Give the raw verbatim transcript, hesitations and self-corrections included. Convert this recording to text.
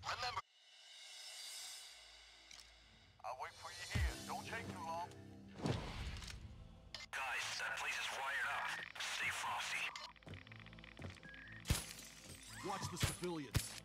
Remember. I'll wait for you here. Don't take too long. Guys, that place is wired up. Stay frosty. Watch the civilians.